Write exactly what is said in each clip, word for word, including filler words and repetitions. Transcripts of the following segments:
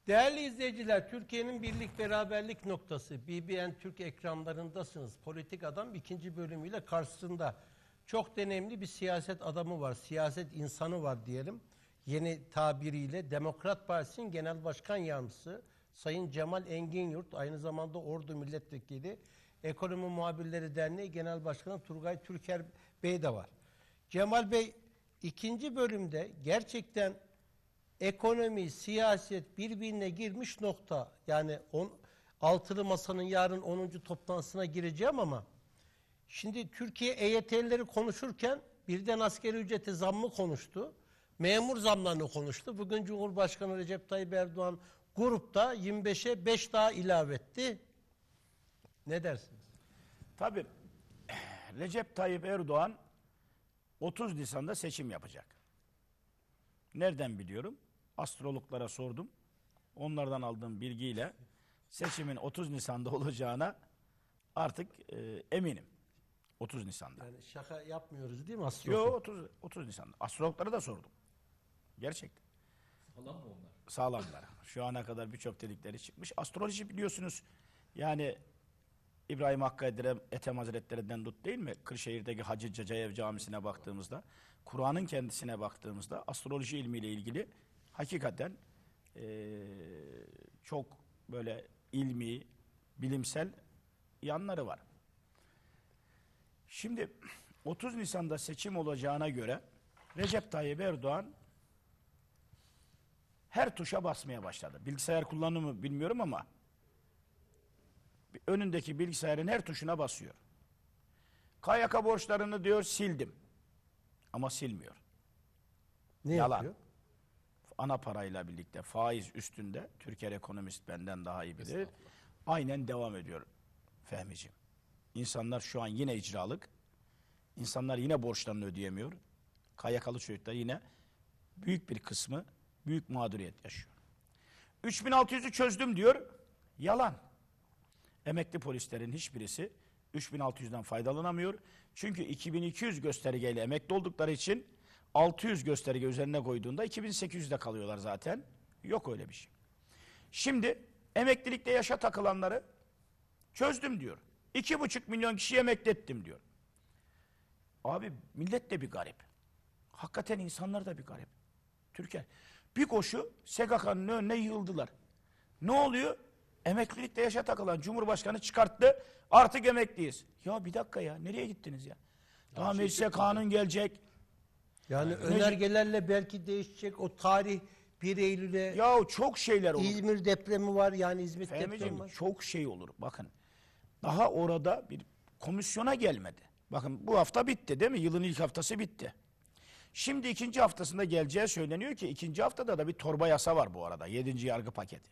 Değerli izleyiciler, Türkiye'nin birlik beraberlik noktası B B N Türk ekranlarındasınız. Politik Adam ikinci bölümüyle karşısında çok deneyimli bir siyaset adamı var, siyaset insanı var diyelim. Yeni tabiriyle Demokrat Partisi'nin Genel Başkan Yardımcısı Sayın Cemal Enginyurt, aynı zamanda Ordu Milletvekili, Ekonomi Muhabirleri Derneği Genel Başkanı Turgay Türker Bey de var. Cemal Bey, ikinci bölümde gerçekten ekonomi, siyaset birbirine girmiş nokta. Yani on, altılı masanın yarın onuncu toplantısına gireceğim ama şimdi Türkiye E Y T'lileri konuşurken birden asgari ücreti zammı konuştu. Memur zamlarını konuştu. Bugün Cumhurbaşkanı Recep Tayyip Erdoğan grupta yirmi beşe beş daha ilave etti. Ne dersiniz? Tabii Recep Tayyip Erdoğan otuz Nisan'da seçim yapacak. Nereden biliyorum? Astrologlara sordum. Onlardan aldığım bilgiyle seçimin otuz Nisan'da olacağına artık e, eminim. otuz Nisan'da. Yani şaka yapmıyoruz değil mi astrolog? Yok otuz, otuz Nisan'da. Astrologlara da sordum. Gerçekten. Sağlam mı onlar? Sağlamlar. Şu ana kadar birçok dedikleri çıkmış. Astroloji biliyorsunuz yani İbrahim Hakkı Ethem Hazretleri'nden tut değil mi? Kırşehir'deki Hacı Cacayev Camisi'ne baktığımızda, Kur'an'ın kendisine baktığımızda astroloji ilmiyle ilgili hakikaten ee, çok böyle ilmi, bilimsel yanları var. Şimdi otuz Nisan'da seçim olacağına göre Recep Tayyip Erdoğan her tuşa basmaya başladı. Bilgisayar kullanımı mı bilmiyorum ama önündeki bilgisayarın her tuşuna basıyor. K Y K borçlarını diyor sildim. Ama silmiyor. Ne Yalan. yapıyor? Ana parayla birlikte faiz üstünde, Türkiye ekonomist benden daha iyi bilir. Aynen devam ediyor Fehmiciğim. İnsanlar şu an yine icralık. İnsanlar yine borçlarını ödeyemiyor. K Y K'lı çocuklar yine büyük bir kısmı büyük mağduriyet yaşıyor. üç bin altı yüzü çözdüm diyor. Yalan. Emekli polislerin hiçbirisi üç bin altı yüzden faydalanamıyor. Çünkü iki bin iki yüz göstergeyle emekli oldukları için altı yüz gösterge üzerine koyduğunda iki bin sekiz yüzde kalıyorlar zaten. Yok öyle bir şey. Şimdi emeklilikte yaşa takılanları çözdüm diyor. iki buçuk milyon kişiyi emekli ettim diyor. Abi millet de bir garip. Hakikaten insanlar da bir garip. Türkiye. Bir koşu S G K'nın önüne yığıldılar. Ne oluyor? Emeklilikte yaşa takılan Cumhurbaşkanı çıkarttı. Artık emekliyiz. Ya bir dakika ya. Nereye gittiniz ya? Daha ya meclise kanun gelecek. Yani, yani önergelerle belki değişecek o tarih bir Eylül'e. Ya çok şeyler olur. İzmir depremi var yani İzmit Fehmiciğim, depremi var. Çok şey olur. Bakın. Daha orada bir komisyona gelmedi. Bakın bu hafta bitti değil mi? Yılın ilk haftası bitti. Şimdi ikinci haftasında geleceği söyleniyor ki ikinci haftada da bir torba yasa var bu arada. Yedinci yargı paketi.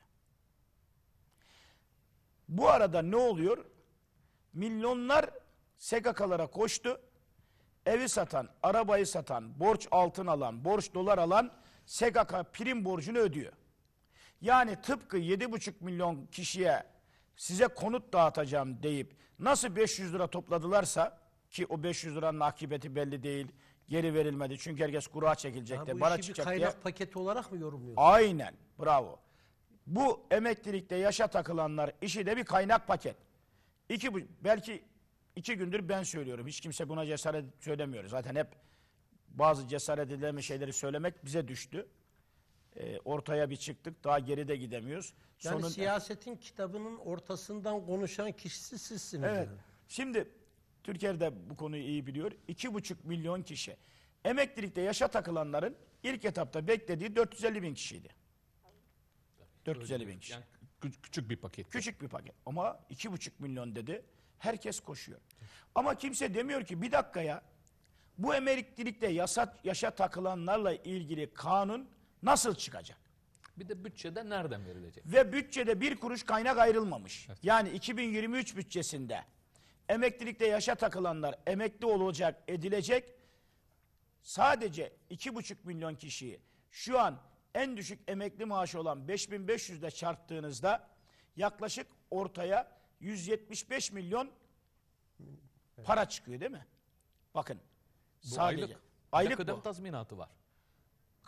Bu arada ne oluyor? Milyonlar S G K'lara koştu. Evi satan, arabayı satan, borç altın alan, borç dolar alan S G K prim borcunu ödüyor. Yani tıpkı yedi buçuk milyon kişiye size konut dağıtacağım deyip nasıl beş yüz lira topladılarsa ki o beş yüz liranın akıbeti belli değil, geri verilmedi. Çünkü herkes kura çekilecek de, bana çıkacak diye. Bu işi bir kaynak paketi olarak mı yorumluyorsunuz? Aynen, bravo. Bu emeklilikte yaşa takılanlar işi de bir kaynak paket. İki, belki iki gündür ben söylüyorum. Hiç kimse buna cesaret söylemiyor. Zaten hep bazı cesaret edilemeyen şeyleri söylemek bize düştü. Ee, ortaya bir çıktık. Daha geride gidemiyoruz. Yani Sonun... siyasetin kitabının ortasından konuşan kişisi sizsiniz. Evet. Yani. Şimdi Türkiye'de bu konuyu iyi biliyor. İki buçuk milyon kişi. Emeklilikte yaşa takılanların ilk etapta beklediği dört yüz elli bin kişiydi. dört yüz elli bin kişi. Yani küçük bir paket. Küçük bir paket. Ama iki buçuk milyon dedi. Herkes koşuyor. Ama kimse demiyor ki bir dakika ya. Bu emeklilikte yasa, yaşa takılanlarla ilgili kanun nasıl çıkacak? Bir de bütçede nereden verilecek? Ve bütçede bir kuruş kaynak ayrılmamış. Evet. Yani iki bin yirmi üç bütçesinde emeklilikte yaşa takılanlar emekli olacak, edilecek. Sadece iki buçuk milyon kişiyi şu an en düşük emekli maaşı olan beş bin beş yüzle çarptığınızda yaklaşık ortaya yüz yetmiş beş milyon para çıkıyor değil mi? Bakın. Bu Sadece. aylık. Aylık kıdem bu. tazminatı var.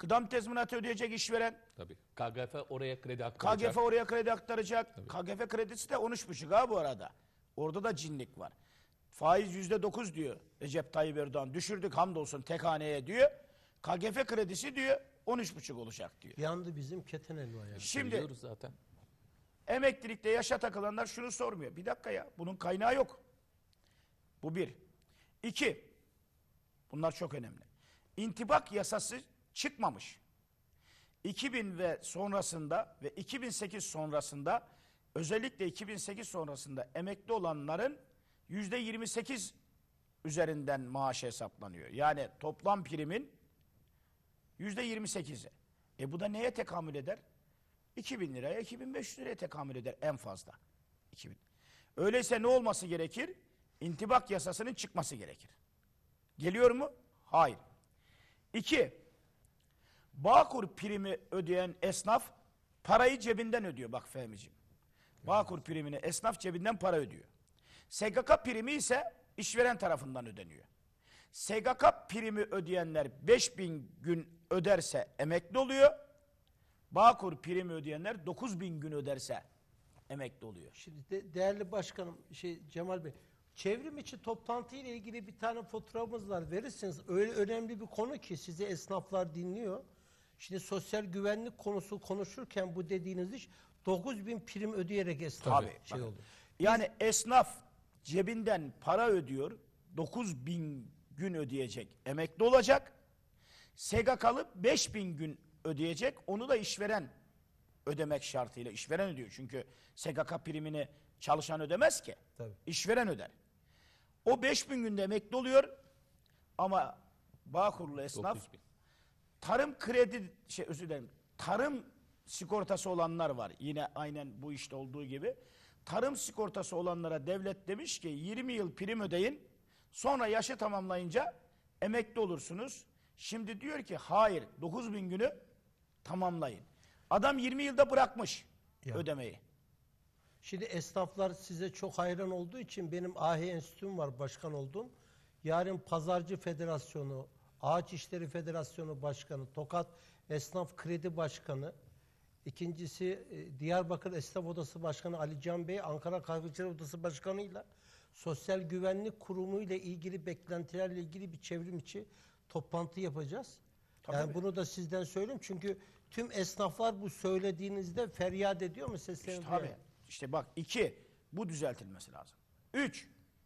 Kıdem tezminatı ödeyecek işveren. Tabii. K G F oraya kredi K aktaracak. G F oraya kredi aktaracak. K G F kredisi de on üç buçuk ha bu arada. Orada da cinlik var. Faiz yüzde dokuz diyor Recep Tayyip Erdoğan. Düşürdük hamdolsun tek haneye diyor. K G F kredisi diyor on üç buçuk olacak diyor. Yandı bizim keten elva yani. Şimdi Biliyoruz zaten. emeklilikte yaşa takılanlar şunu sormuyor. Bir dakika ya, bunun kaynağı yok. Bu bir. İki, bunlar çok önemli. İntibak yasası çıkmamış. iki bin ve sonrasında ve iki bin sekiz sonrasında, özellikle iki bin sekiz sonrasında emekli olanların yüzde yirmi sekiz üzerinden maaş hesaplanıyor. Yani toplam primin yüzde yirmi sekizi. E bu da neye tekamül eder? iki bin liraya, iki bin beş yüz liraya tekamül eder en fazla. iki bin. Öyleyse ne olması gerekir? İntibak yasasının çıkması gerekir. Geliyor mu? Hayır. İki, Bağkur primi ödeyen esnaf parayı cebinden ödüyor. Bak Fehmi'ciğim. Bağkur primini esnaf cebinden para ödüyor. S G K primi ise işveren tarafından ödeniyor. S G K primi ödeyenler beş bin gün öderse emekli oluyor. Bağkur primi ödeyenler dokuz bin gün öderse emekli oluyor. Şimdi de, değerli başkanım şey Cemal Bey, çevrim içi toplantı ile ilgili bir tane fotoğrafımız var. Verirsiniz. Öyle önemli bir konu ki sizi esnaflar dinliyor. Şimdi sosyal güvenlik konusu konuşurken bu dediğiniz iş dokuz bin prim ödeyerek esnaf Tabii, şey bakın. oldu. Yani esnaf cebinden para ödüyor. dokuz bin gün ödeyecek, emekli olacak. S G K'lı beş bin gün ödeyecek. Onu da işveren ödemek şartıyla. İşveren ödüyor. Çünkü S G K primini çalışan ödemez ki. Tabii. İşveren öder. O beş bin günde emekli oluyor. Ama Bağkurlu esnaf dokuz bin. tarım kredi şey özür dilerim. Tarım sigortası olanlar var. Yine aynen bu işte olduğu gibi. Tarım sigortası olanlara devlet demiş ki yirmi yıl prim ödeyin. Sonra yaşı tamamlayınca emekli olursunuz. Şimdi diyor ki hayır, dokuz bin günü tamamlayın. Adam yirmi yılda bırakmış Ya. ödemeyi. Şimdi esnaflar size çok hayran olduğu için benim Ahi Enstitüm var başkan oldum. Yarın Pazarcı Federasyonu, Ağaç İşleri Federasyonu Başkanı, Tokat Esnaf Kredi Başkanı, ikincisi e, Diyarbakır Esnaf Odası Başkanı Ali Can Bey, Ankara Kahveciler Odası Başkanı'yla Sosyal Güvenlik Kurumu ile ilgili beklentilerle ilgili bir çevrim içi toplantı yapacağız. Tabii yani tabii. bunu da sizden söyleyeyim çünkü tüm esnaflar bu söylediğinizde feryat ediyor mu seslerini? İşte, tabii. İşte bak iki, bu düzeltilmesi lazım. Üç,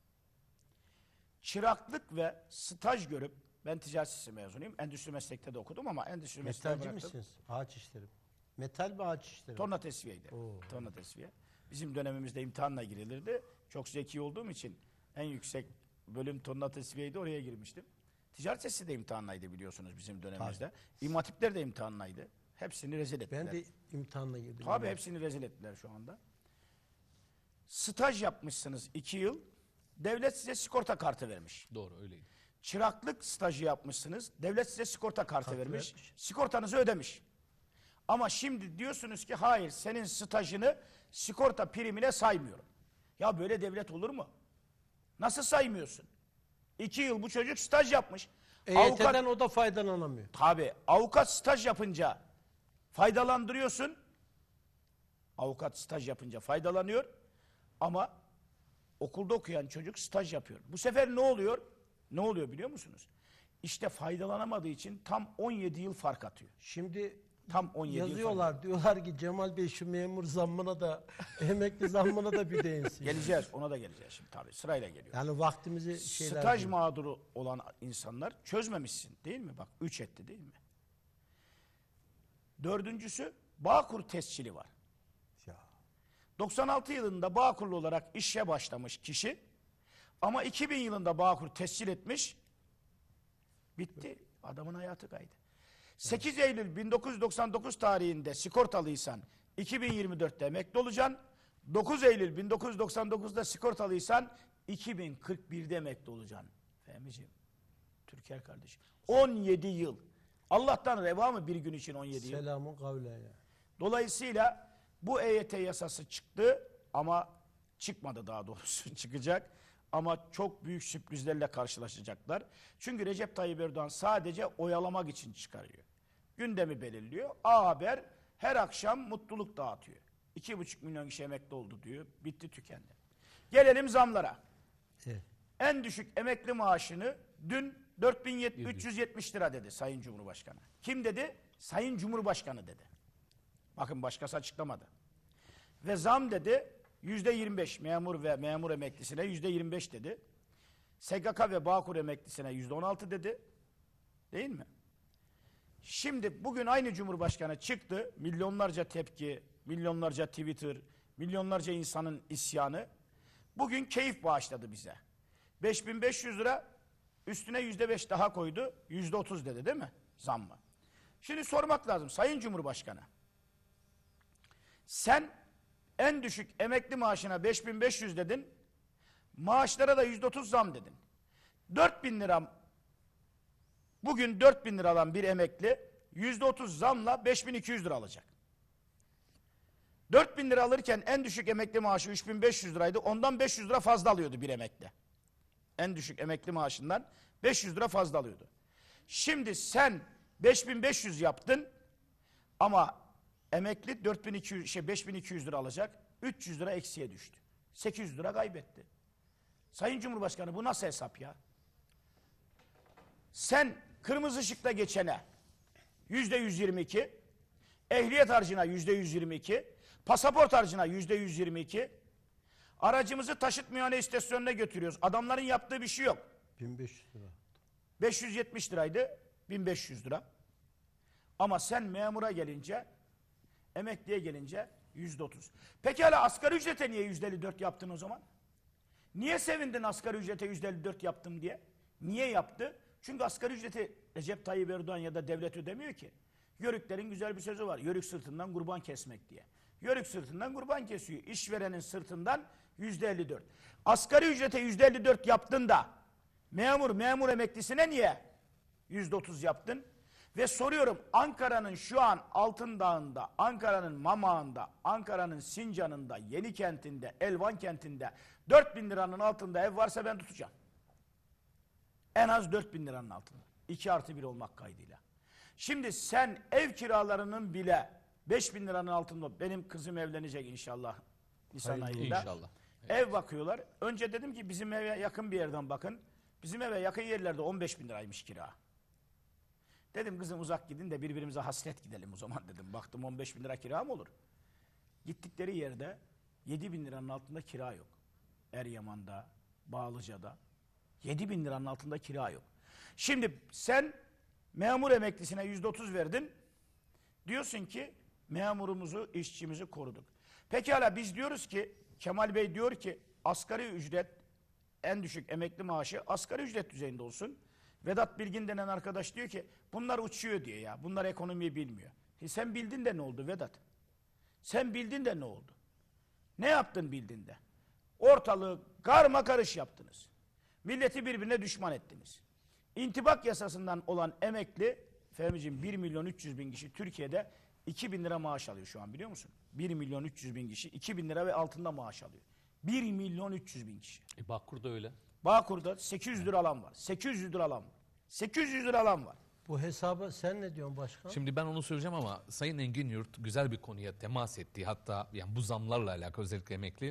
çıraklık ve staj görüp, ben ticaret sistemi mezunuyum. Endüstri meslekte de okudum ama endüstri mesleği Metalci bıraktım. misiniz? Ağaç işleri. Metal ve ağaç işleri. Torna tesviyeydi. Oo. Torna tesviye. Bizim dönemimizde imtihanla girilirdi. Çok zeki olduğum için en yüksek bölüm torna tesviyeydi, oraya girmiştim. Ticaret sesi de imtihanlaydı biliyorsunuz bizim dönemimizde. İmam hatipler de imtihanlaydı. Hepsini rezil ettiler. Ben de imtihanla girdim. Tabii hepsini rezil ettiler şu anda. Staj yapmışsınız iki yıl. Devlet size sigorta kartı vermiş. Doğru öyleydi. Çıraklık stajı yapmışsınız. Devlet size sigorta kartı Kart vermiş. vermiş. Sigortanızı ödemiş. Ama şimdi diyorsunuz ki hayır, senin stajını sigorta primine saymıyorum. Ya böyle devlet olur mu? Nasıl saymıyorsun? İki yıl bu çocuk staj yapmış. E Y T'den Avukat, o da faydalanamıyor. tabii avukat staj yapınca faydalandırıyorsun. Avukat staj yapınca faydalanıyor. Ama okulda okuyan çocuk staj yapıyor. Bu sefer ne oluyor? Ne oluyor biliyor musunuz? İşte faydalanamadığı için tam on yedi yıl fark atıyor. Şimdi Tam on yedi yıl yazıyorlar diyorlar ki Cemal Bey şu memur zammına da emekli zammına da bir değinsin. Geleceğiz, ona da geleceğiz şimdi tabii. Sırayla geliyor. Yani vaktimizi şeyler... Staj mağduru olan insanlar çözmemişsin değil mi? Bak üç etti değil mi? Dördüncüsü Bağkur tescili var. Ya. doksan altı yılında Bağkurlu olarak işe başlamış kişi ama iki bin yılında Bağkur tescil etmiş, bitti. Adamın hayatı kaydı. sekiz Eylül bin dokuz yüz doksan dokuz tarihinde sigortalıysan iki bin yirmi dörtte emekli olacaksın. dokuz Eylül bin dokuz yüz doksan dokuzda sigortalıysan iki bin kırk birde emekli olacaksın. Fehmiciğim, Türker kardeşim. on yedi yıl. Allah'tan reva mı bir gün için on yedi yıl? Selamun kavle ya. Dolayısıyla bu E Y T yasası çıktı ama çıkmadı, daha doğrusu çıkacak. Ama çok büyük sürprizlerle karşılaşacaklar. Çünkü Recep Tayyip Erdoğan sadece oyalamak için çıkarıyor. gündemi belirliyor. A Haber her akşam mutluluk dağıtıyor. iki buçuk milyon kişi emekli oldu diyor. Bitti tükendi. Gelelim zamlara. Evet. En düşük emekli maaşını dün dört bin üç yüz yetmiş lira dedi Sayın Cumhurbaşkanı. Kim dedi? Sayın Cumhurbaşkanı dedi. Bakın başkası açıklamadı. Ve zam dedi yüzde yirmi beş memur ve memur emeklisine yüzde yirmi beş dedi. S G K ve Bağkur emeklisine yüzde on altı dedi. Değil mi? Şimdi bugün aynı Cumhurbaşkanı çıktı. Milyonlarca tepki, milyonlarca Twitter, milyonlarca insanın isyanı. Bugün keyif bağışladı bize. beş bin beş yüz lira üstüne yüzde beş daha koydu. Yüzde otuz dedi değil mi? Zammı. Şimdi sormak lazım Sayın Cumhurbaşkanı. Sen en düşük emekli maaşına beş bin beş yüz dedin. Maaşlara da yüzde otuz zam dedin. dört bin lira bugün dört bin lira alan bir emekli yüzde otuz zamla beş bin iki yüz lira alacak. dört bin lira alırken en düşük emekli maaşı üç bin beş yüz liraydı. Ondan beş yüz lira fazla alıyordu bir emekli. En düşük emekli maaşından beş yüz lira fazla alıyordu. Şimdi sen beş bin beş yüz yaptın ama emekli dört bin iki yüz şey beş bin iki yüz lira alacak. üç yüz lira eksiye düştü. sekiz yüz lira kaybetti. Sayın Cumhurbaşkanı bu nasıl hesap ya? Sen kırmızı ışıkta geçene yüzde yüz yirmi iki, ehliyet harcına yüzde yüz yirmi iki, pasaport harcına yüzde yüz yirmi iki, aracımızı taşıt muayene istasyonuna götürüyoruz. Adamların yaptığı bir şey yok. bin beş yüz lira. beş yüz yetmiş liraydı, bin beş yüz lira. Ama sen memura gelince, emekliye gelince yüzde otuz. Pekala asgari ücrete niye yüzde elli dört yaptın o zaman? Niye sevindin asgari ücrete yüzde elli dört yaptım diye? Niye yaptı? Çünkü asgari ücreti Recep Tayyip Erdoğan ya da devlet ödemiyor ki. Yörüklerin güzel bir sözü var. Yörük sırtından kurban kesmek diye. Yörük sırtından kurban kesiyor. İşverenin sırtından yüzde elli dört. Asgari ücrete yüzde elli dört yaptın da memur, memur emeklisine niye yüzde otuz yaptın? Ve soruyorum Ankara'nın şu an Altındağ'ında, Ankara'nın Mamağı'nda, Ankara'nın Sincan'ında, Yenikent'inde, Elvan kentinde dört bin liranın altında ev varsa ben tutacağım. En az dört bin liranın altında. iki artı bir olmak kaydıyla. Şimdi sen ev kiralarının bile beş bin liranın altında, benim kızım evlenecek inşallah Nisan Hayırlı ayında. İnşallah. Ev bakıyorlar. Önce dedim ki bizim eve yakın bir yerden bakın. Bizim eve yakın yerlerde on beş bin liraymış kira. Dedim kızım uzak gidin de birbirimize hasret gidelim o zaman dedim. Baktım on beş bin lira kira mı olur? Gittikleri yerde yedi bin liranın altında kira yok. Eryaman'da, Bağlıca'da yedi bin liranın altında kira yok. Şimdi sen memur emeklisine yüzde otuz verdin. Diyorsun ki memurumuzu, işçimizi koruduk. Pekala biz diyoruz ki, Kemal Bey diyor ki asgari ücret, en düşük emekli maaşı asgari ücret düzeyinde olsun. Vedat Bilgin denen arkadaş diyor ki bunlar uçuyor diye ya. Bunlar ekonomiyi bilmiyor. E sen bildin de ne oldu Vedat? Sen bildin de ne oldu? Ne yaptın bildin de? Ortalığı karma karış yaptınız. Milleti birbirine düşman ettiniz. İntibak yasasından olan emekli, Fehmi'ciğim bir milyon üç yüz bin kişi Türkiye'de iki bin lira maaş alıyor şu an biliyor musun? bir milyon üç yüz bin kişi iki bin lira ve altında maaş alıyor. bir milyon üç yüz bin kişi. E, Bakkur'da öyle. Bağkur'da sekiz yüz lira alan var. sekiz yüz lira alan var. sekiz yüz lira alan var. Bu hesabı sen ne diyorsun başkan? Şimdi ben onu söyleyeceğim ama Sayın Engin Yurt güzel bir konuya temas etti. Hatta yani bu zamlarla alakalı özellikle emekli.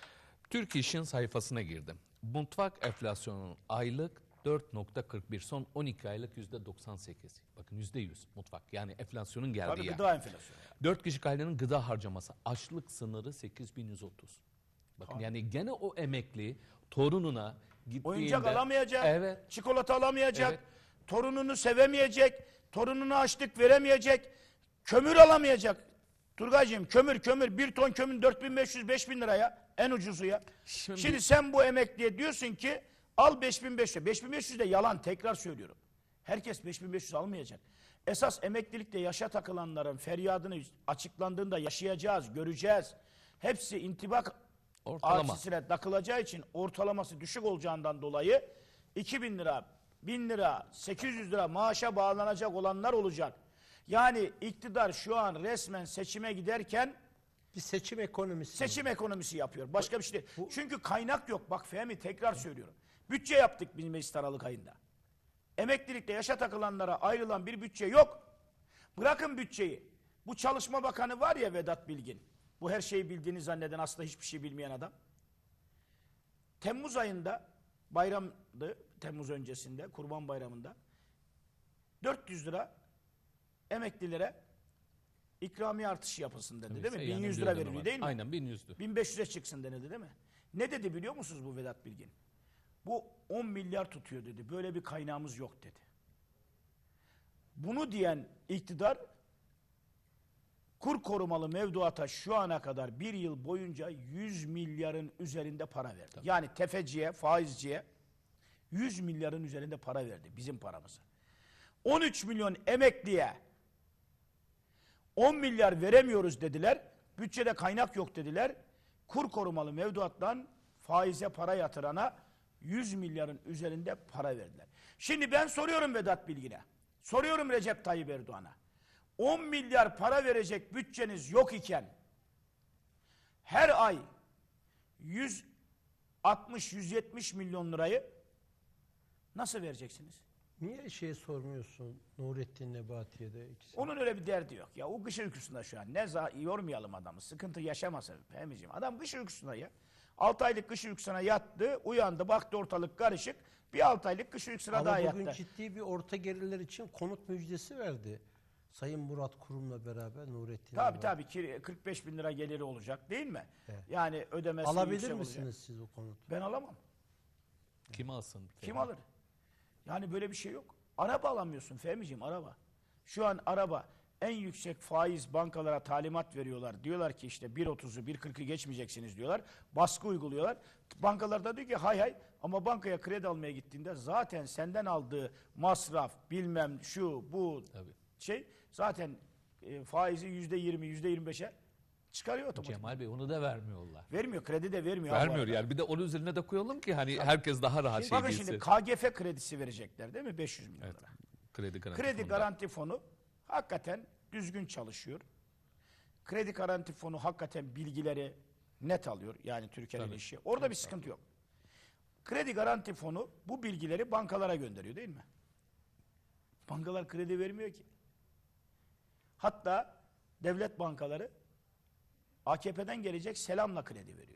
Türk İş'in sayfasına girdim. Mutfak enflasyonunun aylık dört nokta kırk bir, son on iki aylık yüzde doksan sekiz. Bakın yüzde yüz mutfak. Yani enflasyonun geldiği Tabii yer. gıda enflasyonu. dört kişilik ailenin gıda harcaması açlık sınırı sekiz bin yüz otuz. Bakın Tabii. yani gene o emekli torununa gittiğinde Oyuncak alamayacak, Evet. çikolata alamayacak, Evet. torununu sevemeyecek, torununa açlık veremeyecek, kömür alamayacak. Turgaycığım kömür kömür bir ton kömür dört bin beş yüz beş bin liraya en ucuzu ya. Şimdi- Şimdi sen bu emekliye diyorsun ki al beş bin beş yüz. beş bin beş yüz de yalan, tekrar söylüyorum. Herkes beş bin beş yüz almayacak. Esas emeklilikte yaşa takılanların feryadını açıklandığında yaşayacağız, göreceğiz. Hepsi intibak Ortalama. aksisine takılacağı için ortalaması düşük olacağından dolayı iki bin lira, bin lira, sekiz yüz lira maaşa bağlanacak olanlar olacak. Yani iktidar şu an resmen seçime giderken Bir seçim ekonomisi. seçim ekonomisi yapıyor. Başka bir şey değil. Çünkü kaynak yok. Bak Fehmi tekrar söylüyorum. Bütçe yaptık biz Meclis Aralık ayında. Emeklilikte yaşa takılanlara ayrılan bir bütçe yok. Bırakın bütçeyi. Bu Çalışma Bakanı var ya Vedat Bilgin. Bu her şeyi bildiğini zanneden aslında hiçbir şey bilmeyen adam. Temmuz ayında bayramdı. Temmuz öncesinde Kurban Bayramı'nda dört yüz lira emeklilere ikramiye artışı yapılsın dedi, değil mi? bin yüz lira veriliyor değil mi? Aynen bin yüzdü. bin beş yüze çıksın denildi değil mi? Ne dedi biliyor musunuz bu Vedat Bilgin? Bu on milyar tutuyor dedi. Böyle bir kaynağımız yok dedi. Bunu diyen iktidar kur korumalı mevduata şu ana kadar bir yıl boyunca yüz milyarın üzerinde para verdi. Tabii. Yani tefeciye, faizciye yüz milyarın üzerinde para verdi bizim paramızı. on üç milyon emekliye on milyar veremiyoruz dediler. Bütçede kaynak yok dediler. Kur korumalı mevduattan faize para yatırana yüz milyarın üzerinde para verdiler. Şimdi ben soruyorum Vedat Bilgin'e. Soruyorum Recep Tayyip Erdoğan'a. on milyar para verecek bütçeniz yok iken her ay yüz altmış yüz yetmiş milyon lirayı nasıl vereceksiniz? Niye şey sormuyorsun Nurettin Nebati'ye ikisi? Onun öyle bir derdi yok. Ya o kış uykusunda şu an. Ne yormayalım adamı. Sıkıntı yaşamasın Fehmi'ciğim. Adam kış uykusunda ya. altı aylık kış uykusuna yattı. Uyandı. Baktı ortalık karışık. Bir altı aylık kış uykusuna Ama daha yattı. Ama bugün ciddi bir orta gelirler için konut müjdesi verdi. Sayın Murat Kurum'la beraber Nurettin. Tabii tabii kırk beş bin lira geliri olacak değil mi? Evet. Yani ödemesi alabilir misiniz olacak. siz o konutu? Ben alamam. Kim alsın? Kim alır? Yani böyle bir şey yok. Araba alamıyorsun Fehmi'ciğim, araba. Şu an araba en yüksek faiz bankalara talimat veriyorlar. Diyorlar ki işte bir otuzu bir kırkı geçmeyeceksiniz diyorlar. Baskı uyguluyorlar. Bankalar da diyor ki hay hay, ama bankaya kredi almaya gittiğinde zaten senden aldığı masraf bilmem şu bu Tabii. şey zaten e, faizi yüzde yirmi yüzde yirmi beşe çıkarıyor otomatik. Cemal Bey onu da vermiyorlar. Vermiyor, kredi de vermiyor. Vermiyor yani, bir de onun üzerine de koyalım ki hani herkes daha rahat şimdi şey bakın bilsin. şimdi K G F kredisi verecekler değil mi? beş yüz milyon Evet. lira. Kredi garanti, Kredi fonunda. garanti fonu hakikaten düzgün çalışıyor. Kredi garanti fonu hakikaten bilgileri net alıyor. Yani Türkiye'nin işi. Orada evet, bir sıkıntı yok. Kredi garanti fonu bu bilgileri bankalara gönderiyor değil mi? Bankalar kredi vermiyor ki. Hatta devlet bankaları A K P'den gelecek selamla kredi veriyor.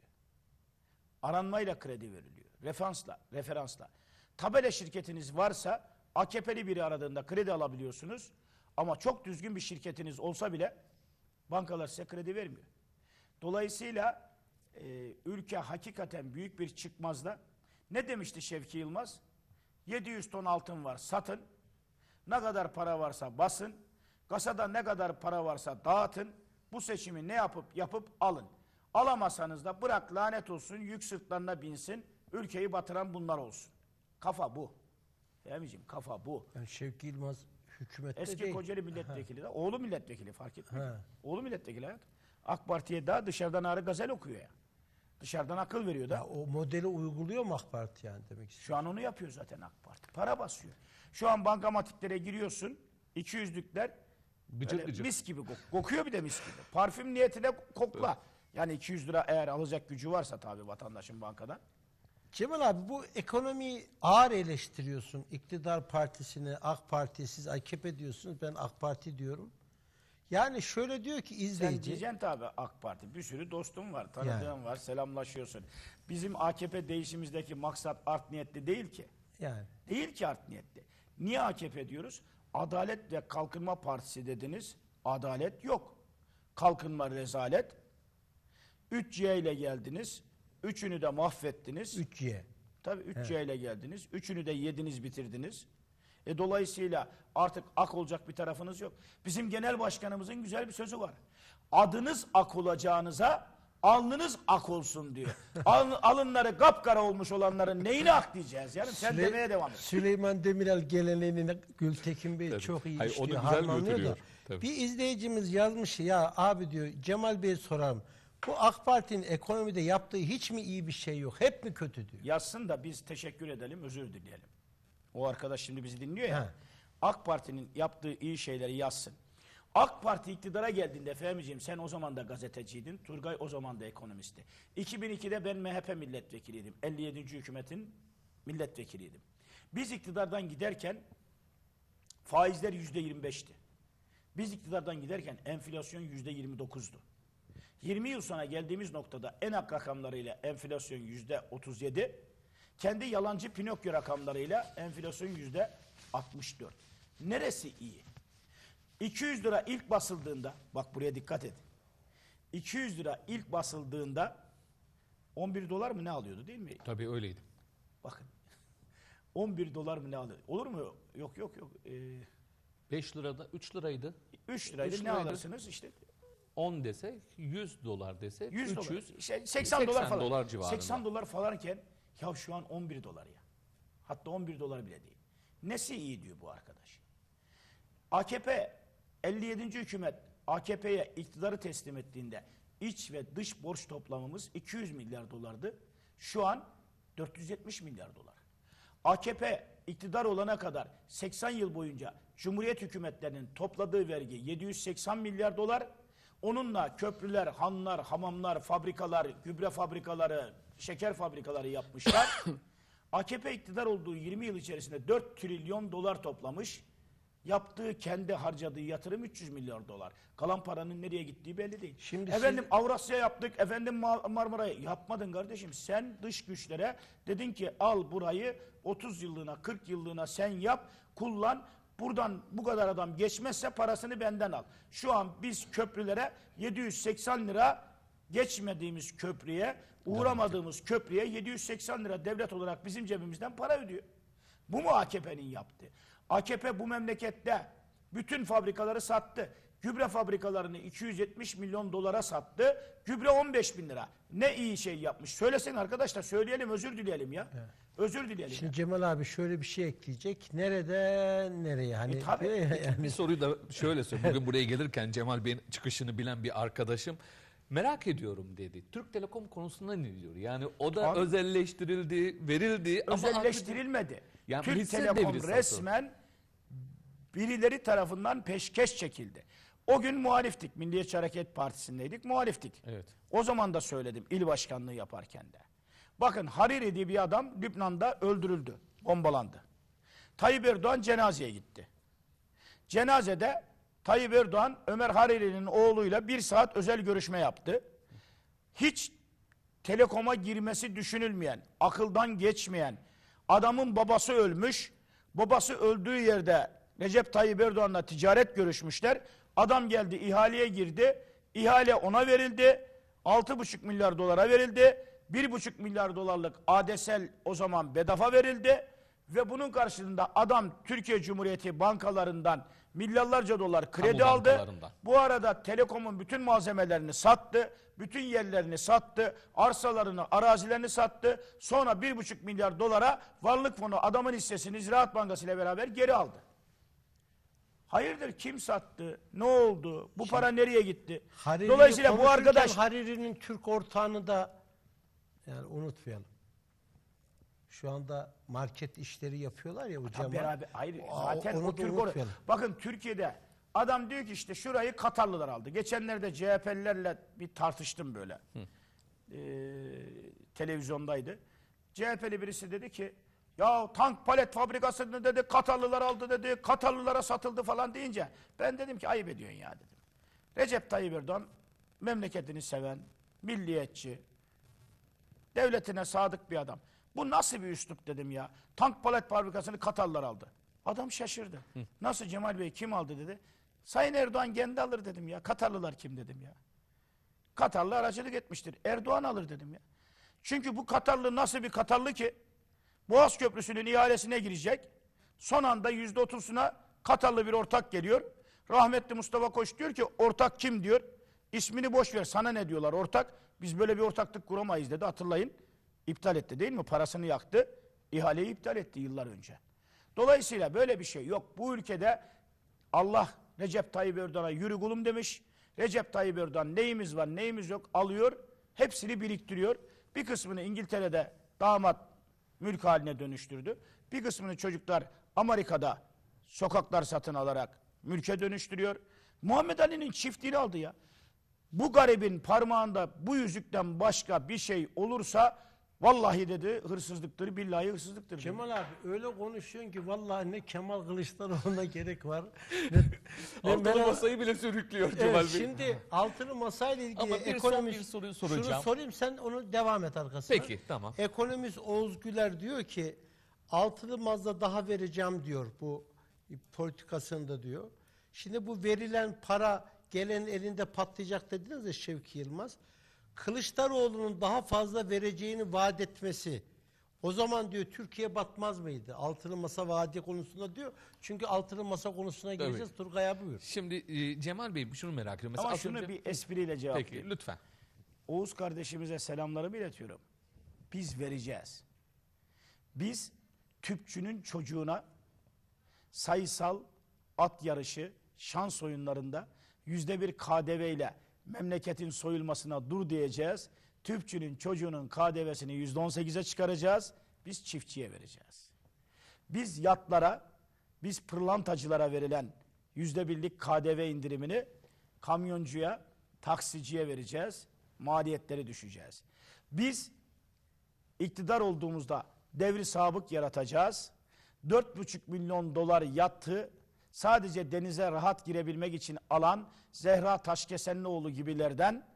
Aranmayla kredi veriliyor. Referansla, referansla. Tabela şirketiniz varsa A K P'li biri aradığında kredi alabiliyorsunuz. Ama çok düzgün bir şirketiniz olsa bile bankalar size kredi vermiyor. Dolayısıyla e, ülke hakikaten büyük bir çıkmazda. Ne demişti Şevki Yılmaz? yedi yüz ton altın var, satın. Ne kadar para varsa basın. Kasada ne kadar para varsa dağıtın. Bu seçimi ne yapıp yapıp alın. Alamasanız da bırak lanet olsun, yük sırtlarına binsin. Ülkeyi batıran bunlar olsun. Kafa bu. Fehmi'ciğim kafa bu. Yani Şevki Yılmaz hükümette Eski değil. Kocaeli milletvekili de. Oğlu milletvekili, fark etmiyor. Ha. Oğlu milletvekili hayat. AK Parti'ye daha dışarıdan ağrı gazel okuyor ya. Dışarıdan akıl veriyor da. Ya o modeli uyguluyor mu AK Parti yani demek istiyorum. Şu an onu yapıyor zaten AK Parti. Para basıyor. Şu an bankamatiklere giriyorsun. iki yüzlükler Bıcır bıcır. mis gibi kok kokuyor, bir de mis gibi. Parfüm niyetine kokla. Yani iki yüz lira eğer alacak gücü varsa tabii vatandaşın bankadan. Cemal abi, bu ekonomiyi ağır eleştiriyorsun. İktidar partisini, AK Parti, siz A K P diyorsunuz, ben AK Parti diyorum. Yani şöyle diyor ki izleyici. Sen diyeceksin tabii AK Parti. Bir sürü dostum var, tanıdığım yani. var, selamlaşıyorsun. Bizim A K P değişimizdeki maksat art niyetli değil ki. Yani. Değil ki art niyetli. Niye A K P diyoruz? Adalet ve Kalkınma Partisi dediniz. Adalet yok. Kalkınma rezalet. üç C ile geldiniz. Üçünü de mahvettiniz. üç C. Tabii üç C evet. ile geldiniz. Üçünü de yediniz, bitirdiniz. E dolayısıyla artık ak olacak bir tarafınız yok. Bizim genel başkanımızın güzel bir sözü var. Adınız ak olacağınıza alnınız ak olsun diyor. Al, alınları kapkara olmuş olanların neyine ak diyeceğiz? Yani sen Süley demeye devam et. Süleyman Demirel geleneğini Gültekin Bey Tabii. çok iyi Hayır, işliyor, onu güzel harmanlıyor da. götürüyor. Tabii. Bir izleyicimiz yazmış ya abi diyor, Cemal Bey'e sorarım. Bu AK Parti'nin ekonomide yaptığı hiç mi iyi bir şey yok? Hep mi kötü diyor. Yazsın da biz teşekkür edelim, özür dileyelim. O arkadaş şimdi bizi dinliyor ya. He. AK Parti'nin yaptığı iyi şeyleri yazsın. AK Parti iktidara geldiğinde Fehmi'ciğim, sen o zaman da gazeteciydin. Turgay o zaman da ekonomisti. iki bin ikide ben M H P milletvekiliydim. elli yedinci hükümetin milletvekiliydim. Biz iktidardan giderken faizler yüzde yirmi beşti. Biz iktidardan giderken enflasyon yüzde yirmi dokuzdu. yirmi yıl sonra geldiğimiz noktada ENAK rakamlarıyla enflasyon yüzde otuz yedi. Kendi yalancı Pinokyo rakamlarıyla enflasyon yüzde altmış dört. Neresi iyi? iki yüz lira ilk basıldığında, bak buraya dikkat et. iki yüz lira ilk basıldığında on bir dolar mı ne alıyordu değil mi? Tabii öyleydi. Bakın. on bir dolar mı ne alıyor? Olur mu? Yok yok yok. Ee, beş lirada üç liraydı. üç liraydı üç ne liraydı. alırsınız işte? on desek yüz dolar desek yüz üç dolar. yüz. İşte seksen dolar falan. dolar civarında. seksen dolar falanken ya şu an on bir dolar ya. Hatta on bir dolar bile değil. Nesi iyi diyor bu arkadaş? A K P elli yedinci hükümet A K P'ye iktidarı teslim ettiğinde iç ve dış borç toplamımız iki yüz milyar dolardı. Şu an dört yüz yetmiş milyar dolar. A K P iktidar olana kadar seksen yıl boyunca Cumhuriyet hükümetlerinin topladığı vergi yedi yüz seksen milyar dolar. Onunla köprüler, hanlar, hamamlar, fabrikalar, gübre fabrikaları, şeker fabrikaları yapmışlar. A K P iktidar olduğu yirmi yıl içerisinde dört trilyon dolar toplamış. Yaptığı, kendi harcadığı yatırım üç yüz milyar dolar. Kalan paranın nereye gittiği belli değil. Şimdi efendim siz... Avrasya yaptık, efendim Marmara'yı yapmadın kardeşim. Sen dış güçlere dedin ki al burayı otuz yıllığına, kırk yıllığına sen yap, kullan. Buradan bu kadar adam geçmezse parasını benden al. Şu an biz köprülere yedi yüz seksen lira, geçmediğimiz köprüye, uğramadığımız köprüye yedi yüz seksen lira devlet olarak bizim cebimizden para ödüyor. Bu mu A K P'nin yaptığı? A K P bu memlekette bütün fabrikaları sattı. Gübre fabrikalarını iki yüz yetmiş milyon dolara sattı. Gübre on beş bin lira. Ne iyi şey yapmış. Söylesin arkadaşlar, söyleyelim, özür dileyelim ya. Evet. Özür dileyelim. Şimdi ya. Cemal abi şöyle bir şey ekleyecek. Nereden nereye? Hani e, tabii. yani... Bir soruyu da şöyle söyleyeyim. Bugün buraya gelirken Cemal Bey'in çıkışını bilen bir arkadaşım merak ediyorum dedi. Türk Telekom konusunda ne diyor? Yani o da Abi, özelleştirildi, verildi. Özelleştirilmedi. Ama yani Türk Telekom resmen birileri tarafından peşkeş çekildi. O gün muhaliftik. Milliyetçi Hareket Partisi'ndeydik. Muhaliftik. Evet. O zaman da söyledim il başkanlığı yaparken de. Bakın Hariri diye bir adam Lübnan'da öldürüldü. Bombalandı. Tayyip Erdoğan cenazeye gitti. Cenazede Tayyip Erdoğan Ömer Hariri'nin oğluyla bir saat özel görüşme yaptı. Hiç Telekom'a girmesi düşünülmeyen, akıldan geçmeyen, adamın babası ölmüş, babası öldüğü yerde Recep Tayyip Erdoğan'la ticaret görüşmüşler. Adam geldi, ihaleye girdi. İhale ona verildi. altı buçuk milyar dolara verildi. bir buçuk milyar dolarlık A D S L o zaman bedava verildi. Ve bunun karşılığında adam Türkiye Cumhuriyeti bankalarından milyarlarca dolar kredi Kamu aldı. Bu arada Telekom'un bütün malzemelerini sattı. Bütün yerlerini sattı. Arsalarını, arazilerini sattı. Sonra bir buçuk milyar dolara varlık fonu adamın hissesini Ziraat Bankası ile beraber geri aldı. Hayırdır, kim sattı? Ne oldu? Bu Şimdi, para nereye gitti? Hariri'yi Dolayısıyla bu arkadaş Hariri'nin Türk ortağını da yani unutmayalım. Şu anda market işleri yapıyorlar ya bu Cemal. Beraber, hayır, zaten o, o Türk ortağı. Bakın Türkiye'de adam diyor ki işte şurayı Katarlılar aldı. Geçenlerde C H P'lilerle bir tartıştım böyle. Ee, televizyondaydı. C H P'li birisi dedi ki ya tank palet fabrikasını dedi Katarlılar aldı dedi. Katarlılara satıldı falan deyince ben dedim ki ayıp ediyorsun ya dedim. Recep Tayyip Erdoğan memleketini seven, milliyetçi, devletine sadık bir adam. Bu nasıl bir üslup dedim ya. Tank palet fabrikasını Katarlılar aldı. Adam şaşırdı. Hı. Nasıl Cemal Bey, kim aldı dedi. Sayın Erdoğan kendi alır dedim ya. Katarlılar kim dedim ya. Katarlı aracılık etmiştir. Erdoğan alır dedim ya. Çünkü bu Katarlı nasıl bir Katarlı ki Boğaz Köprüsü'nün ihalesine girecek. Son anda yüzde otuzuna Katarlı bir ortak geliyor. Rahmetli Mustafa Koç diyor ki ortak kim diyor. İsmini boş ver, sana ne diyorlar ortak. Biz böyle bir ortaklık kuramayız dedi, hatırlayın. İptal etti değil mi? Parasını yaktı. İhaleyi iptal etti yıllar önce. Dolayısıyla böyle bir şey yok. Bu ülkede Allah Recep Tayyip Erdoğan'a yürü kulum demiş. Recep Tayyip Erdoğan neyimiz var neyimiz yok alıyor. Hepsini biriktiriyor. Bir kısmını İngiltere'de damat mülk haline dönüştürdü. Bir kısmını çocuklar Amerika'da sokaklar satın alarak mülke dönüştürüyor. Muhammed Ali'nin çiftliğini aldı ya. Bu garibin parmağında bu yüzükten başka bir şey olursa Vallahi dedi hırsızlıktır, billahi hırsızlıktır dedi. Kemal abi öyle konuşuyorsun ki vallahi ne Kemal Kılıçdaroğlu'na gerek var. Ne, ne Altılı Meral- masayı bile sürüklüyor Evet, Cemal Bey. şimdi altılı masayla ilgili Ama bir son ekonomist bir soruyu soracağım. Şunu sorayım sen onu devam et arkasına. Peki, tamam. Ekonomist Oğuz Güler diyor ki altılı masa daha vereceğim diyor bu politikasında diyor. Şimdi bu verilen para gelen elinde patlayacak dediniz ya Şevki Yılmaz. Kılıçdaroğlu'nun daha fazla vereceğini vaat etmesi o zaman diyor Türkiye batmaz mıydı? Altılı masa vaadi konusunda diyor. Çünkü altılı masa konusuna geleceğiz. Turgay abi buyur. Şimdi e, Cemal Bey şunu merak ediyorum. Mesela Ama az şunu önce- bir espriyle cevaplayayım. Peki lütfen. Oğuz kardeşimize selamlarımı iletiyorum. Biz vereceğiz. Biz tüpçünün çocuğuna sayısal at yarışı, şans oyunlarında yüzde bir K D V ile memleketin soyulmasına dur diyeceğiz. Tüpçünün çocuğunun K D V'sini yüzde on sekize çıkaracağız. Biz çiftçiye vereceğiz. Biz yatlara, biz pırlantacılara verilen yüzde birlik K D V indirimini kamyoncuya, taksiciye vereceğiz. Maliyetleri düşeceğiz. Biz iktidar olduğumuzda devri sabık yaratacağız. dört buçuk milyon dolar yattı. Sadece denize rahat girebilmek için alan Zehra Taşkesenlioğlu gibilerden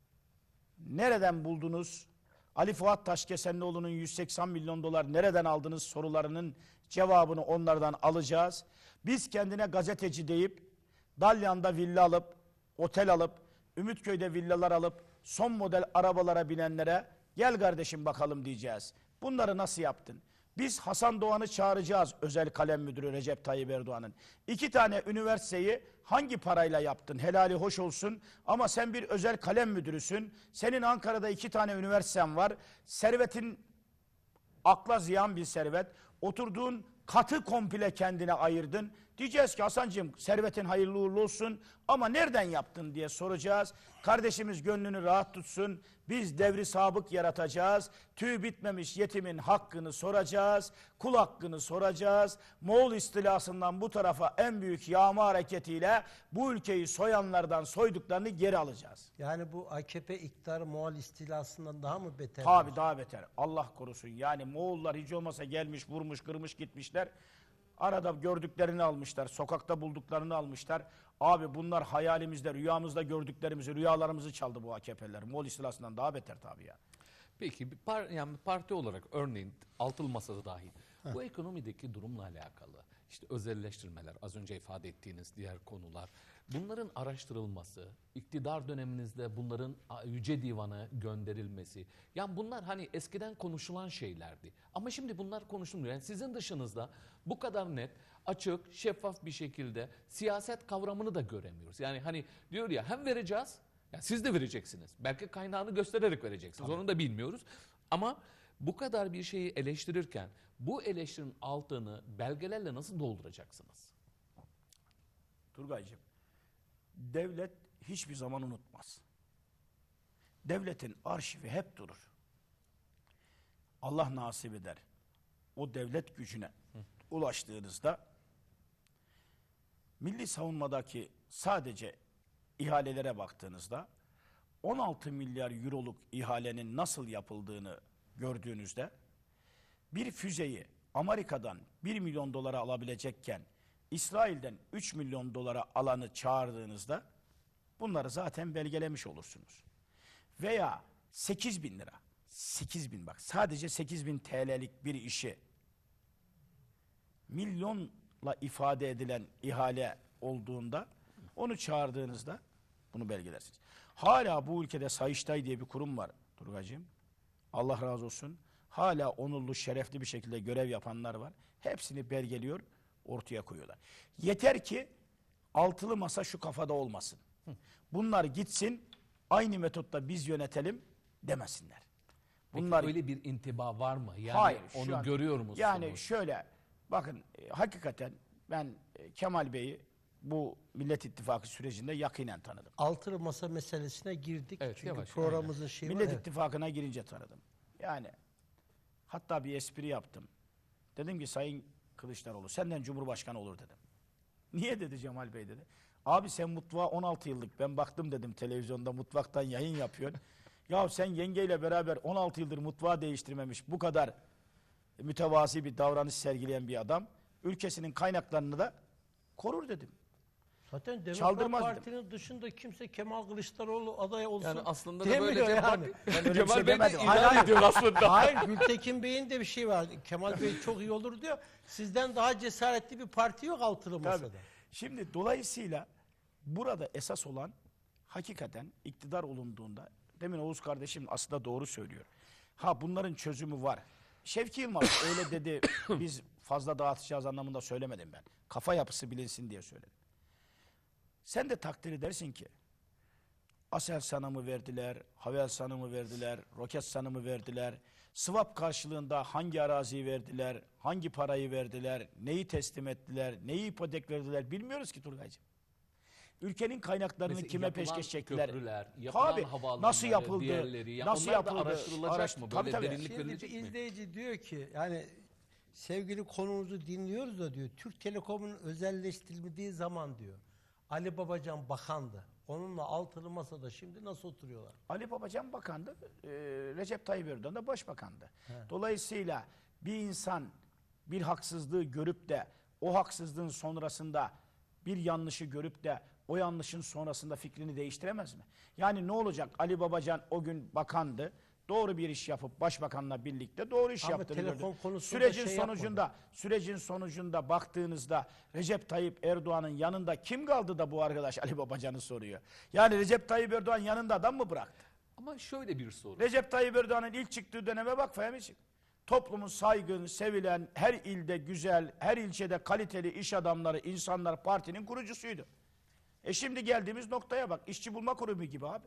nereden buldunuz? Ali Fuat Taşkesenlioğlu'nun yüz seksen milyon dolar nereden aldınız sorularının cevabını onlardan alacağız. Biz kendine gazeteci deyip Dalyan'da villa alıp, otel alıp, Ümitköy'de villalar alıp son model arabalara binenlere gel kardeşim bakalım diyeceğiz. Bunları nasıl yaptın? Biz Hasan Doğan'ı çağıracağız, özel kalem müdürü Recep Tayyip Erdoğan'ın. İki tane üniversiteyi hangi parayla yaptın? Helali hoş olsun ama sen bir özel kalem müdürüsün. Senin Ankara'da iki tane üniversiten var. Servetin akla ziyan bir servet. Oturduğun katı komple kendine ayırdın. Diyeceğiz ki Hasancığım servetin hayırlı uğurlu olsun ama nereden yaptın diye soracağız. Kardeşimiz gönlünü rahat tutsun. Biz devri sabık yaratacağız. Tüy bitmemiş yetimin hakkını soracağız. Kul hakkını soracağız. Moğol istilasından bu tarafa en büyük yağma hareketiyle bu ülkeyi soyanlardan soyduklarını geri alacağız. Yani bu A K P iktidarı Moğol istilasından daha mı beter? Tabi daha beter. Allah korusun. Yani Moğollar hiç olmasa gelmiş, vurmuş, kırmış gitmişler. Arada gördüklerini almışlar. Sokakta bulduklarını almışlar. Abi bunlar hayalimizde, rüyamızda gördüklerimizi, rüyalarımızı çaldı bu A K P'liler. Moğol istilasından daha beter tabii ya. Peki bir par, yani parti olarak örneğin altılı masada dahil bu ekonomideki durumla alakalı işte özelleştirmeler az önce ifade ettiğiniz diğer konular bunların araştırılması iktidar döneminizde bunların yüce divana gönderilmesi yani bunlar hani eskiden konuşulan şeylerdi ama şimdi bunlar konuşulmuyor. Yani sizin dışınızda bu kadar net açık şeffaf bir şekilde siyaset kavramını da göremiyoruz. Yani hani diyor ya hem vereceğiz ya siz de vereceksiniz. Belki kaynağını göstererek vereceksiniz. Tabii. Onu da bilmiyoruz. Ama bu kadar bir şeyi eleştirirken bu eleştirinin altını belgelerle nasıl dolduracaksınız? Turgaycığım, devlet hiçbir zaman unutmaz. Devletin arşivi hep durur. Allah nasip eder. O devlet gücüne Hı. ulaştığınızda milli savunmadaki sadece ihalelere baktığınızda on altı milyar euroluk ihalenin nasıl yapıldığını gördüğünüzde bir füzeyi Amerika'dan bir milyon dolara alabilecekken İsrail'den üç milyon dolara alanı çağırdığınızda bunları zaten belgelemiş olursunuz. Veya sekiz bin lira, sekiz bin bak sadece sekiz bin T L'lik bir işi milyonla ifade edilen ihale olduğunda onu çağırdığınızda bunu belgelersiniz. Hala bu ülkede Sayıştay diye bir kurum var Turgaycığım. Allah razı olsun. Hala onurlu, şerefli bir şekilde görev yapanlar var. Hepsini belgeliyor, ortaya koyuyorlar. Yeter ki altılı masa şu kafada olmasın. Bunlar gitsin, aynı metotla biz yönetelim demesinler. Bunlar Peki öyle bir intiba var mı? Yani hayır, onu an, görüyor musunuz? Yani şöyle, bakın e, hakikaten ben e, Kemal Bey'i bu Millet İttifakı sürecinde yakinen tanıdım. Altılı masa meselesine girdik. Evet, Çünkü yavaş, programımızın şeyi var. Millet Evet. İttifakı'na girince tanıdım. Yani hatta bir espri yaptım. Dedim ki Sayın Kılıçdaroğlu senden Cumhurbaşkanı olur dedim. Niye dedi Cemal Bey dedi. Abi sen mutfağa on altı yıllık ben baktım dedim televizyonda mutfaktan yayın yapıyorsun. Ya sen yengeyle beraber on altı yıldır mutfağı değiştirmemiş bu kadar mütevazi bir davranış sergileyen bir adam ülkesinin kaynaklarını da korur dedim. Zaten Demokrat Çaldırmaz Parti'nin dışında kimse Kemal Kılıçdaroğlu aday olsun Yani aslında da demiyor böylece yani. bak, Ben öyle bir Kemal şey Bey de demedim. ilan Hayır, ediyor aslında. Hayır, Gültekin Bey'in de bir şey var. Kemal Bey çok iyi olur diyor. Sizden daha cesaretli bir parti yok altılı Tabii. masada. Şimdi dolayısıyla burada esas olan hakikaten iktidar olunduğunda, demin Oğuz kardeşim aslında doğru söylüyor. Ha bunların çözümü var. Şevki Yılmaz öyle dedi, biz fazla dağıtacağız anlamında söylemedim ben. Kafa yapısı bilinsin diye söyledim. Sen de takdir edersin ki Aselsan'a mı verdiler, Havelsan'a mı verdiler, Roketsan'a mı verdiler, swap karşılığında hangi araziyi verdiler, hangi parayı verdiler, neyi teslim ettiler, neyi ipotek verdiler bilmiyoruz ki Turgaycığım. Ülkenin kaynaklarını Mesela kime yapılan peşkeş çektiler? köprüler, yapılan Tabii, havaalanları, nasıl yapıldı, diğerleri, ya nasıl onlar da yapıldı, araştırılacak araştır- mı? tabii, Böyle tabii. derinlik Şimdi bir verilecek mi? izleyici diyor ki yani sevgili konuğunuzu dinliyoruz da diyor Türk Telekom'un özelleştirildiği zaman diyor Ali Babacan bakandı. Onunla altılı masada şimdi nasıl oturuyorlar? Ali Babacan bakandı, e, Recep Tayyip Erdoğan da başbakandı. Dolayısıyla bir insan bir haksızlığı görüp de o haksızlığın sonrasında bir yanlışı görüp de o yanlışın sonrasında fikrini değiştiremez mi? Yani ne olacak? Ali Babacan o gün bakandı. Doğru bir iş yapıp başbakanla birlikte doğru iş Ama yaptığını telefon gördük. konusunda Sürecin şey sonucunda sürecin sonucunda baktığınızda Recep Tayyip Erdoğan'ın yanında kim kaldı da bu arkadaş Ali Babacan'ı soruyor. Yani Recep Tayyip Erdoğan yanında adam mı bıraktı? Ama şöyle bir soru. Recep Tayyip Erdoğan'ın ilk çıktığı döneme bak Fehmi'ciğim. Toplumun saygın, sevilen, her ilde güzel, her ilçede kaliteli iş adamları, insanlar partinin kurucusuydu. E şimdi geldiğimiz noktaya bak. İşçi bulma kurumu gibi abi.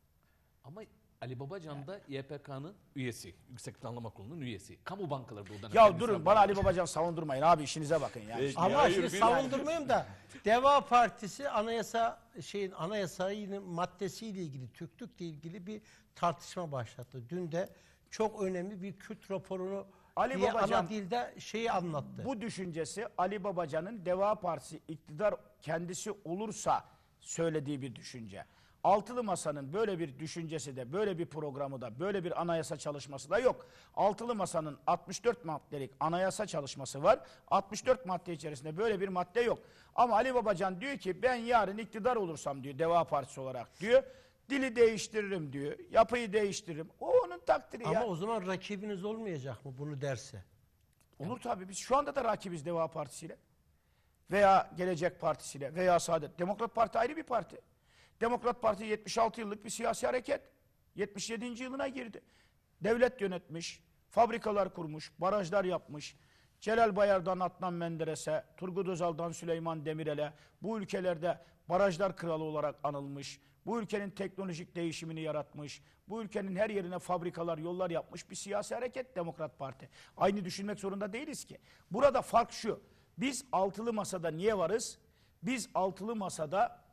Ama Ali Babacan da Y P K'nın üyesi. Yüksek Planlama Kurulu'nun üyesi. Kamu bankaları da o dönem. Ya kendisine durun bağlı. bana Ali Babacan savundurmayın abi, işinize bakın yani. Ama şimdi savundurmayayım da Deva Partisi anayasa şeyin anayasayının maddesiyle ilgili Türklükle ilgili bir tartışma başlattı. Dün de çok önemli bir Kürt raporunu Ali diye Babacan- ana dilde şeyi anlattı. Bu düşüncesi Ali Babacan'ın Deva Partisi iktidar kendisi olursa söylediği bir düşünce. Altılı Masa'nın böyle bir düşüncesi de, böyle bir programı da, böyle bir anayasa çalışması da yok. Altılı Masa'nın altmış dört maddelik anayasa çalışması var. altmış dört madde içerisinde böyle bir madde yok. Ama Ali Babacan diyor ki ben yarın iktidar olursam diyor Deva Partisi olarak diyor. Dili değiştiririm diyor. Yapıyı değiştiririm. O onun takdiri Ama ya. o zaman rakibiniz olmayacak mı bunu derse? Olur tabii, biz şu anda da rakibiz Deva Partisi'yle. Veya Gelecek Partisi'yle veya Saadet. Demokrat Parti ayrı bir parti. Demokrat Parti yetmiş altı yıllık bir siyasi hareket. yetmiş yedinci yılına girdi. Devlet yönetmiş, fabrikalar kurmuş, barajlar yapmış. Celal Bayar'dan Adnan Menderes'e, Turgut Özal'dan Süleyman Demirel'e bu ülkelerde barajlar kralı olarak anılmış. Bu ülkenin teknolojik değişimini yaratmış. Bu ülkenin her yerine fabrikalar, yollar yapmış bir siyasi hareket Demokrat Parti. Aynı düşünmek zorunda değiliz ki. Burada fark şu. Biz altılı masada niye varız? Biz altılı masada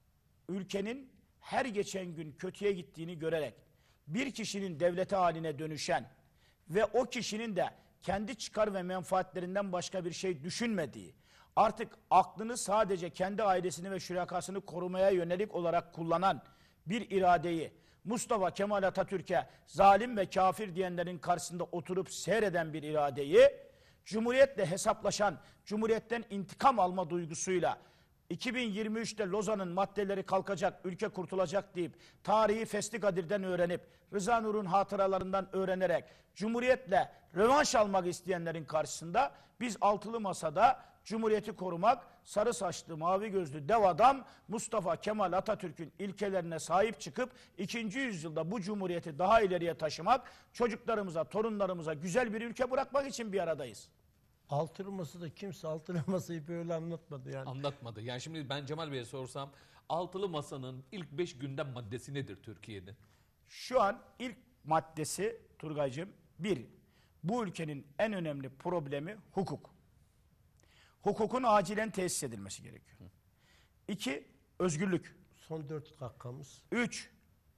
ülkenin her geçen gün kötüye gittiğini görerek bir kişinin devlete haline dönüşen ve o kişinin de kendi çıkar ve menfaatlerinden başka bir şey düşünmediği, artık aklını sadece kendi ailesini ve şürakasını korumaya yönelik olarak kullanan bir iradeyi Mustafa Kemal Atatürk'e zalim ve kafir diyenlerin karşısında oturup seyreden bir iradeyi, Cumhuriyetle hesaplaşan, Cumhuriyetten intikam alma duygusuyla iki bin yirmi üçte Lozan'ın maddeleri kalkacak, ülke kurtulacak deyip, tarihi Fesli Kadir'den öğrenip, Rıza Nur'un hatıralarından öğrenerek, Cumhuriyetle rövanş almak isteyenlerin karşısında biz altılı masada Cumhuriyeti korumak, sarı saçlı, mavi gözlü dev adam Mustafa Kemal Atatürk'ün ilkelerine sahip çıkıp ikinci yüzyılda bu Cumhuriyeti daha ileriye taşımak, çocuklarımıza, torunlarımıza güzel bir ülke bırakmak için bir aradayız. Altılı masada kimse altılı masayı böyle anlatmadı yani. Anlatmadı. Yani şimdi ben Cemal Bey'e sorsam altılı masanın ilk beş gündem maddesi nedir Türkiye'de? Şu an ilk maddesi Turgaycığım, bir, bu ülkenin en önemli problemi hukuk. Hukukun acilen tesis edilmesi gerekiyor. İki, özgürlük. Son dört dakikamız. Üç,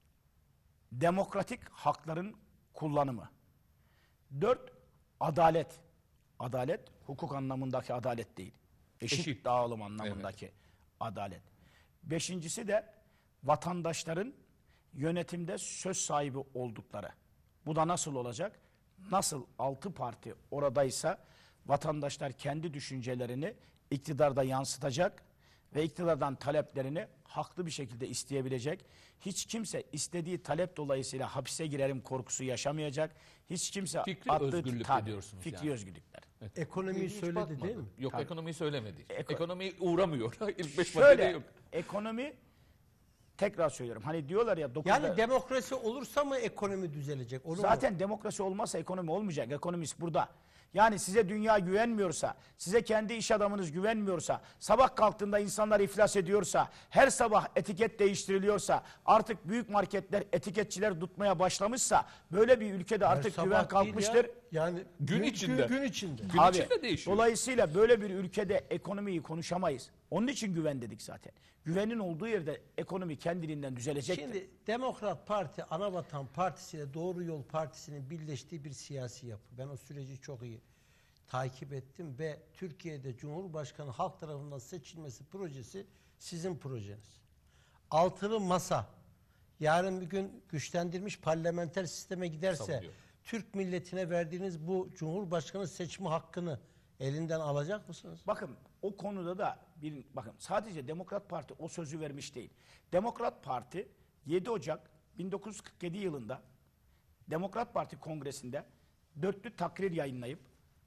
demokratik hakların kullanımı. Dört, adalet. Adalet, hukuk anlamındaki adalet değil. Eşit, Eşit. dağılım anlamındaki adalet. Beşincisi de vatandaşların yönetimde söz sahibi oldukları. Bu da nasıl olacak? Nasıl altı parti oradaysa vatandaşlar kendi düşüncelerini iktidarda yansıtacak ve iktidardan taleplerini haklı bir şekilde isteyebilecek. Hiç kimse istediği talep dolayısıyla hapise girerim korkusu yaşamayacak. Hiç kimse Fikri attığı- özgürlük tabii, diyorsunuz fikri yani. özgürlükler. Ekonomiyi Hiç söyledi bakmadım. değil mi? Yok, Tabii. ekonomiyi söylemedi. Eko- Ekonomi uğramıyor. İlk beş Şöyle, maddede yok. ekonomi tekrar söylüyorum. Hani diyorlar ya dokuzda, Yani demokrasi olursa mı ekonomi düzelecek? Onu mu? zaten demokrasi olmazsa ekonomi olmayacak. Ekonomist burada. Yani size dünya güvenmiyorsa, size kendi iş adamınız güvenmiyorsa, sabah kalktığında insanlar iflas ediyorsa, her sabah etiket değiştiriliyorsa, artık büyük marketler etiketçiler tutmaya başlamışsa, böyle bir ülkede Her artık sabah güven değil kalkmıştır. ya. Yani Gün içinde. Gün, gün içinde. Gün Abi, içinde değişiyor. dolayısıyla böyle bir ülkede ekonomiyi konuşamayız. Onun için güven dedik zaten. Güvenin olduğu yerde ekonomi kendiliğinden düzelecektir. Şimdi Demokrat Parti, Anavatan Partisi ile Doğru Yol Partisi'nin birleştiği bir siyasi yapı. Ben o süreci çok iyi takip ettim ve Türkiye'de Cumhurbaşkanı halk tarafından seçilmesi projesi sizin projeniz. Altılı masa yarın bir gün güçlendirilmiş parlamenter sisteme giderse Savunuyor. Türk milletine verdiğiniz bu Cumhurbaşkanı seçme hakkını elinden alacak mısınız? Bakın o konuda da bir bakın sadece Demokrat Parti o sözü vermiş değil. Demokrat Parti yedi Ocak bin dokuz yüz kırk yedi yılında Demokrat Parti Kongresi'nde dörtlü takrir yayınlayıp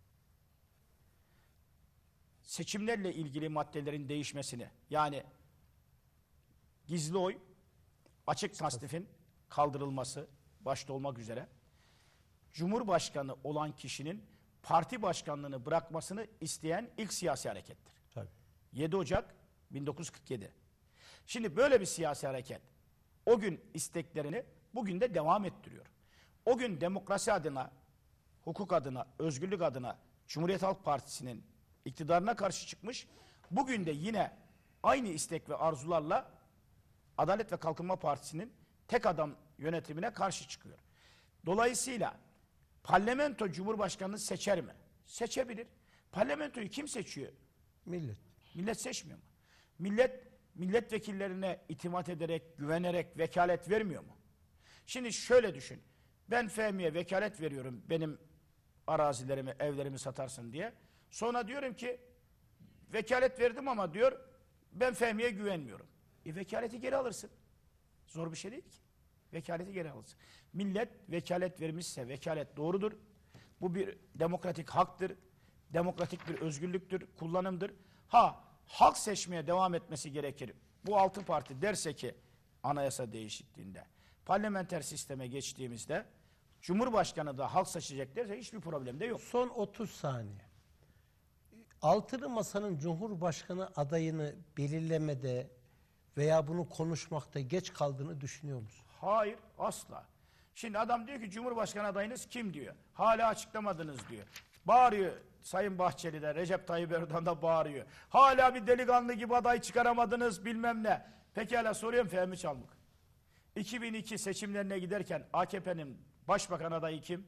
seçimlerle ilgili maddelerin değişmesini, yani gizli oy, açık tasnifin kaldırılması başta olmak üzere Cumhurbaşkanı olan kişinin parti başkanlığını bırakmasını isteyen ilk siyasi harekettir. Tabii. yedi Ocak bin dokuz yüz kırk yedi. Şimdi böyle bir siyasi hareket o gün isteklerini bugün de devam ettiriyor. O gün demokrasi adına, hukuk adına, özgürlük adına Cumhuriyet Halk Partisi'nin iktidarına karşı çıkmış. Bugün de yine aynı istek ve arzularla Adalet ve Kalkınma Partisi'nin tek adam yönetimine karşı çıkıyor. Dolayısıyla parlamento Cumhurbaşkanı'nı seçer mi? Seçebilir. Parlamentoyu kim seçiyor? Millet. Millet seçmiyor mu? Millet milletvekillerine itimat ederek, güvenerek vekalet vermiyor mu? Şimdi şöyle düşün. Ben Fehmi'ye vekalet veriyorum benim arazilerimi, evlerimi satarsın diye. Sonra diyorum ki vekalet verdim ama diyor ben Fehmi'ye güvenmiyorum. E vekaleti geri alırsın. Zor bir şey değil ki. Vekaleti geri alırsın. Millet vekalet vermişse vekalet doğrudur. Bu bir demokratik haktır. Demokratik bir özgürlüktür, kullanımdır. Ha, halk seçmeye devam etmesi gerekir. Bu altı parti derse ki anayasa değişikliğinde, parlamenter sisteme geçtiğimizde Cumhurbaşkanı da halk seçecek derse hiçbir problem de yok. Son otuz saniye. Altılı Masa'nın Cumhurbaşkanı adayını belirlemede veya bunu konuşmakta geç kaldığını düşünüyor musun? Hayır, asla. Şimdi adam diyor ki Cumhurbaşkanı adayınız kim diyor. Hala açıklamadınız diyor. Bağırıyor Sayın Bahçeli de, Recep Tayyip Erdoğan da bağırıyor. Hala bir delikanlı gibi aday çıkaramadınız bilmem ne. Pekala soruyorum Fehmi Çalmık. iki bin iki seçimlerine giderken A K P'nin başbakan adayı kim?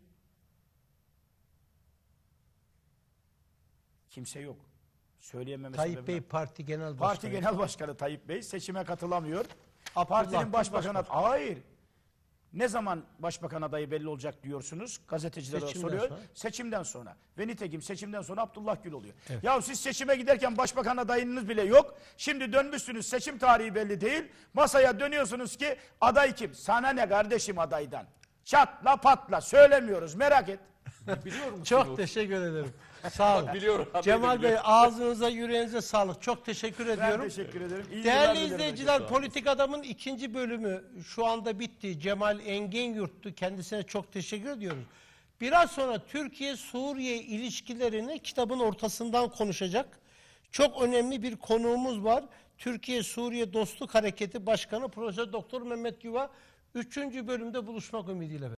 Kimse yok. Söyleyememe Tayyip sebebim Bey yok. Parti Genel Başkanı. Parti Genel Başkanı Tayyip Bey seçime katılamıyor. Abdullah Partinin Gül başbakanı başbakan. hayır. Ne zaman başbakan adayı belli olacak diyorsunuz? Gazetecilere Seçimden soruyor. sonra. Seçimden sonra. Ve nitekim seçimden sonra Abdullah Gül oluyor. Ya siz seçime giderken başbakan adayınız bile yok. Şimdi dönmüşsünüz seçim tarihi belli değil. Masaya dönüyorsunuz ki aday kim? Sana ne kardeşim adaydan? Çatla patla söylemiyoruz merak et. Biliyorum. Çok teşekkür ederim. Sağ olun. Biliyorum. Cemal Bey ağzınıza yüreğinize sağlık. Çok teşekkür Ben ediyorum. teşekkür ederim. İyi yıllar Değerli dilerim. izleyiciler, Politik Adam'ın ikinci bölümü şu anda bitti. Cemal Engin kendisine çok teşekkür ediyoruz. Biraz sonra Türkiye-Suriye ilişkilerini kitabın ortasından konuşacak. Çok önemli bir konuğumuz var. Türkiye-Suriye Dostluk Hareketi Başkanı Profesör Doktor Mehmet Yuva. Üçüncü bölümde buluşmak ümidiyle.